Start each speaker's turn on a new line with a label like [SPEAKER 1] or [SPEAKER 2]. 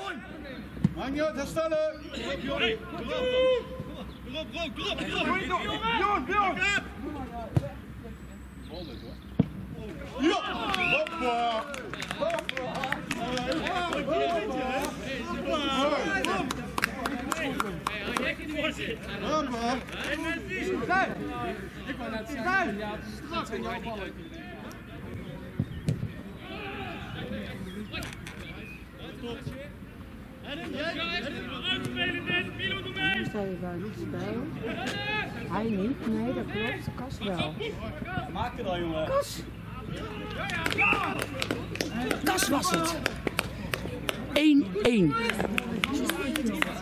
[SPEAKER 1] Maakt niet uit, herstellen! Ja! Hoppa!
[SPEAKER 2] Sta je buiten spel? Hij niet, nee dat klopt, Kas wel.
[SPEAKER 3] Maak het al jongen.
[SPEAKER 2] Kas! Kas was het! 1-1.